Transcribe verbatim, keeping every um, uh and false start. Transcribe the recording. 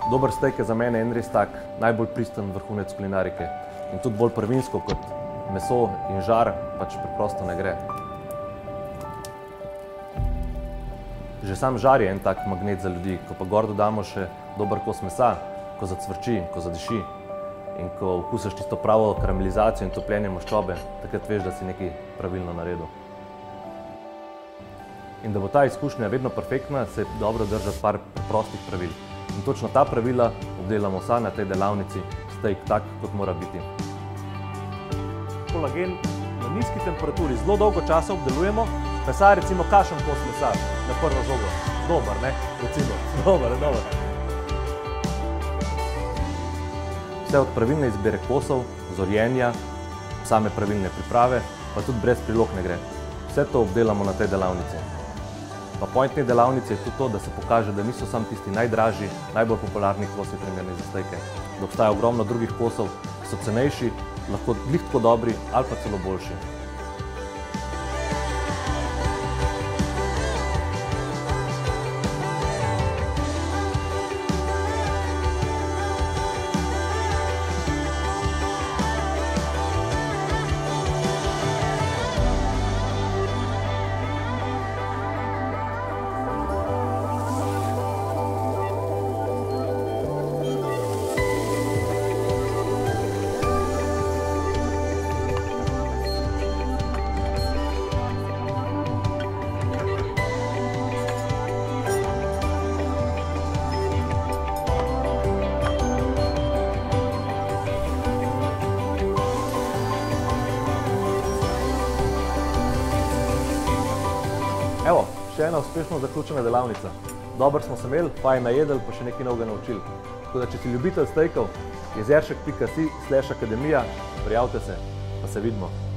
Dober steak je za mene en res tak najbolj pristen vrhunec kulinarike. In tudi bolj prvinsko kot meso in žar pač preprosto ne gre. Že sam žar je en tak magnet za ljudi, ko pa gor dodamo še dober kos mesa, ko zacvrči, ko zadiši in ko okusiš tisto pravo karamelizacijo in topljenje maščobe, takrat veš, da si nekaj pravilno naredil. In da bo ta izkušnja vedno perfektna, se je dobro držati par prostih pravil. In točno ta pravila obdelamo vsa na tej delavnici, steak tak, kot mora biti. Kolagen na nizki temperaturi zelo dolgo časa obdelujemo, mesa recimo kašen kos mesa na prvo žogo. Dober, ne? Recimo, dober, dober. Vse od pravilne izbire kosov, zorjenja, same pravilne priprave, pa tudi brez prilog ne gre. Vse to obdelamo na tej delavnici. Pa point te delavnice je tudi to, da se pokaže, da niso samo tisti najdražji, najbolj popularni kosi primerni za stejke. Da obstaja ogromno drugih kosov, ki so cenejši, lahko glih tako dobri ali pa celo boljši. Evo, še ena uspešno zaključena delavnica. Dobro smo se imeli, fajn najedli, pa še nekaj novega naučili. Tako da, če si ljubitelj stejkov, jezeršek pika si slash akademija, prijavite se, pa se vidimo.